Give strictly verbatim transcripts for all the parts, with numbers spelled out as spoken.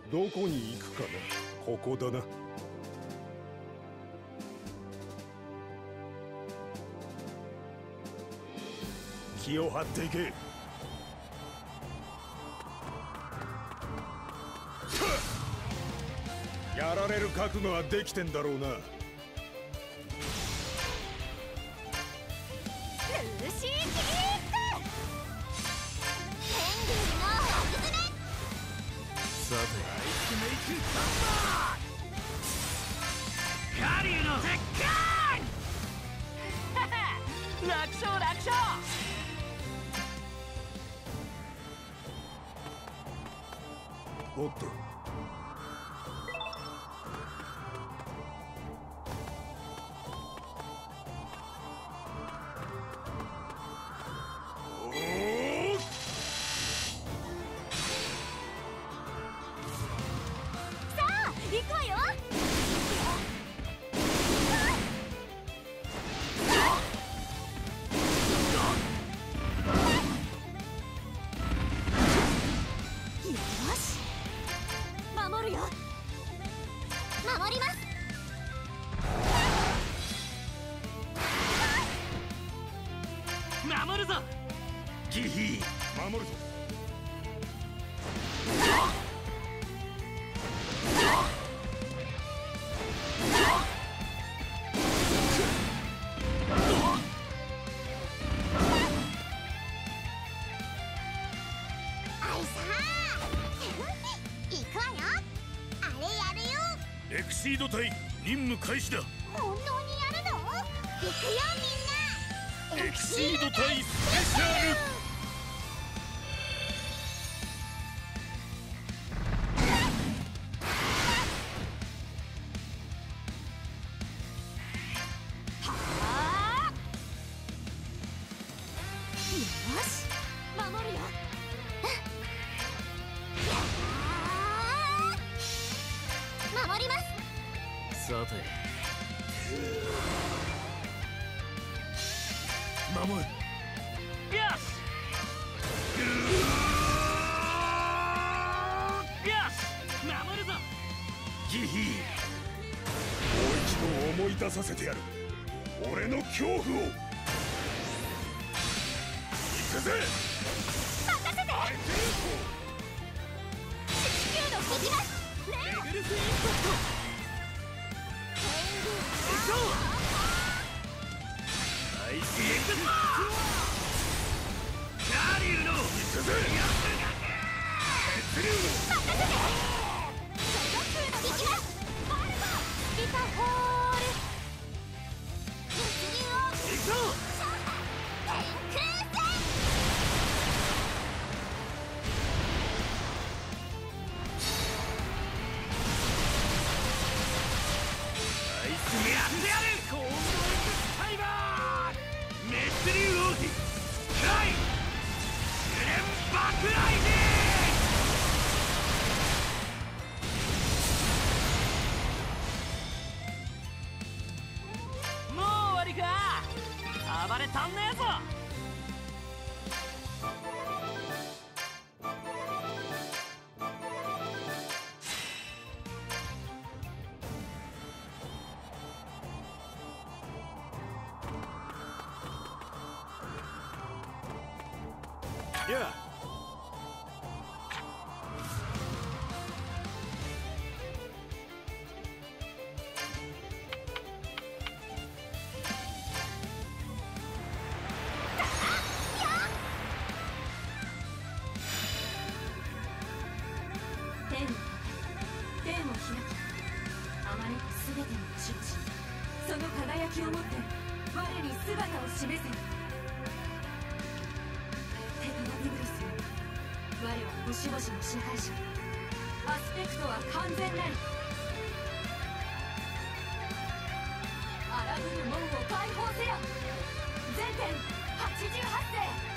どこに行くかな。ここだな。気を張っていけ。やられる覚悟はできてんだろうな。 さて、カリュウの絶海楽勝楽勝。 おっと、 行くわよ。よし、守るよ。守ります。 守るぞギヒー。 守るぞ。 エクシード隊任務開始だ。 本当にやるの？行くよみんな。 エクシード隊スペシャル。 よし、守るよ。守ります。 さて、守る。よしよし、守るぞギヒー。もう一度思い出させてやる、俺の恐怖を。行くぜ。 任せて。地球の行きます。 レグルスインパクト。行こう。アイスエクスカリュウの行くぜ。 血流の任せて。所属の行きます。ファールボーリタホール血流を行こう。 天空戦。 やってやる。コーンドエクスタイバーメスリューオーティスカイ試練爆雷神。もう終わりか。暴れたんねえぞ。 やあ。 天を天を開き、あまねくすべての地を知り、その輝きをもって我に姿を示せ。テトナビブリスよ、我は星々の支配者。アスペクトは完全なり。荒ぶる門を解放せよ。全天はちじゅうはち世。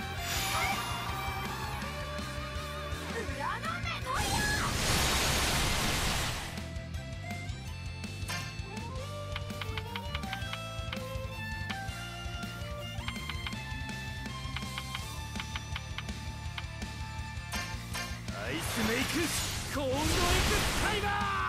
裏のメトリア。 アイスメイクコールドエクスタイマー。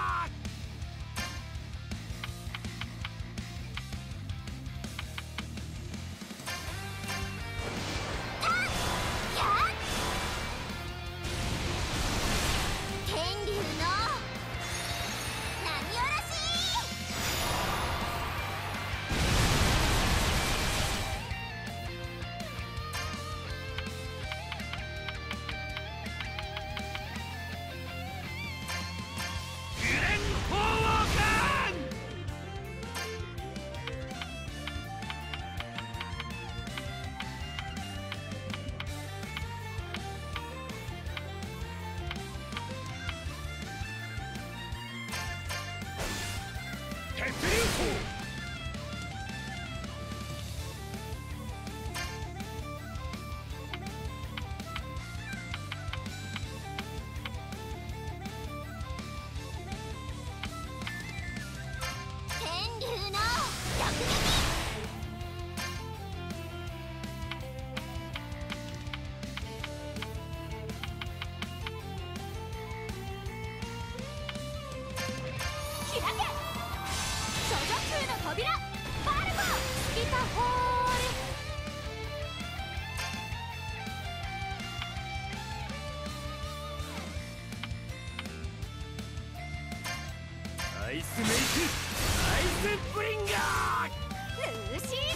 アイスメイク、アイスブリンガー、ルーシー・キリー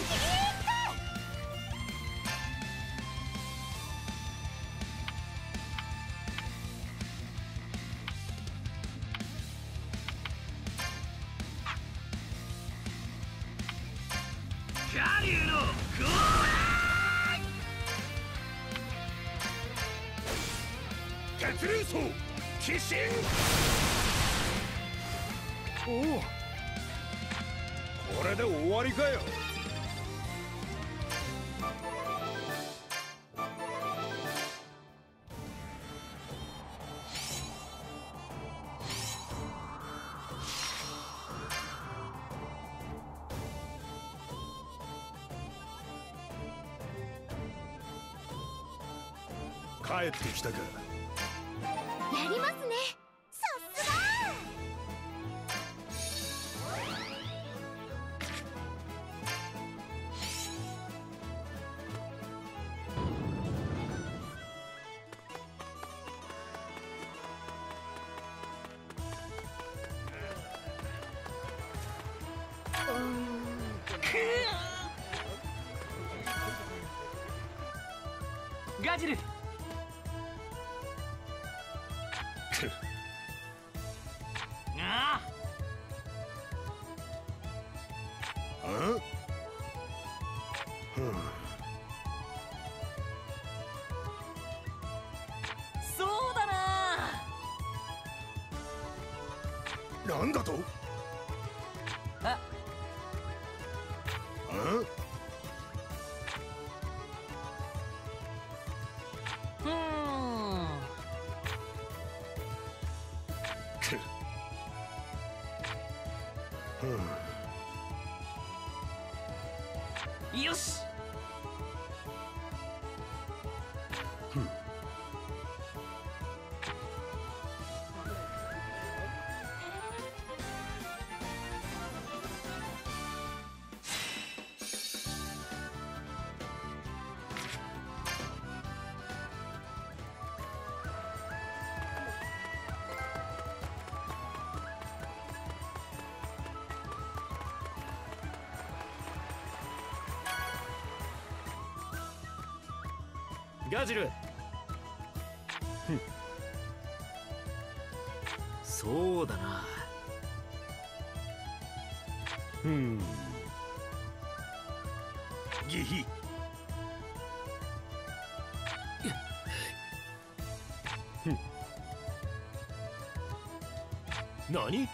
クカリュウのゴーラー血流層鬼神。おお、これで終わりかよ。帰ってきたか。 やりますね。さすが。 ガジル。ああ。 ん？ そうだな。 なんだと？ あ。 ん？ よし。ガジル。そうだな。 うん。ギヒ。 何？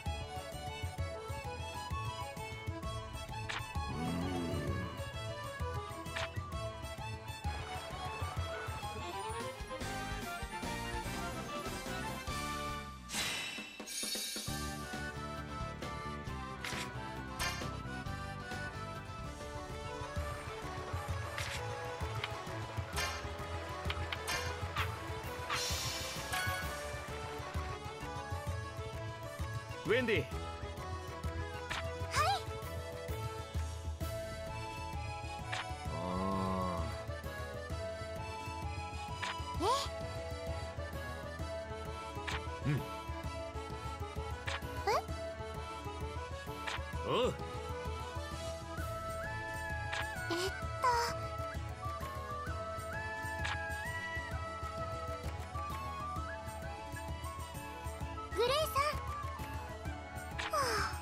ウェンディ。おう。 えっとグレイさん。はあ、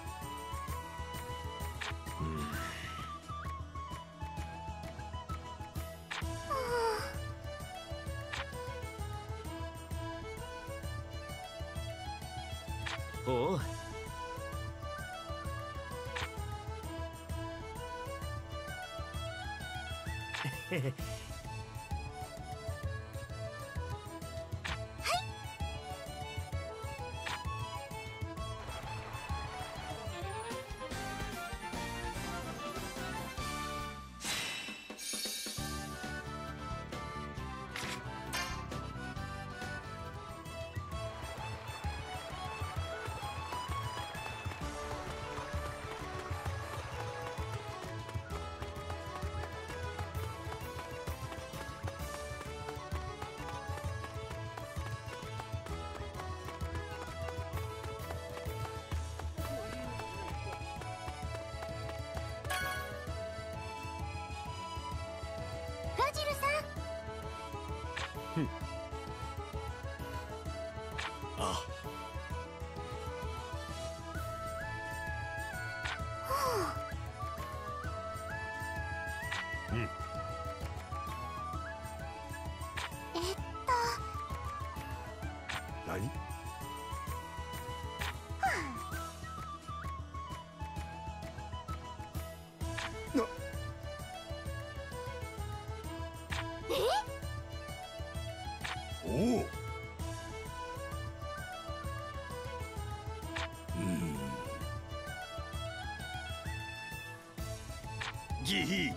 おう。へへ。 ガジルさん。 ふん。 あうん。 えっと何？なおお。うんギヒ。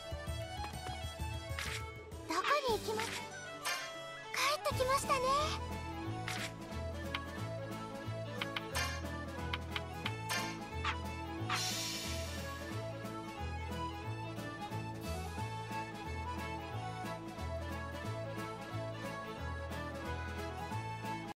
どこに行きます？帰ってきましたね。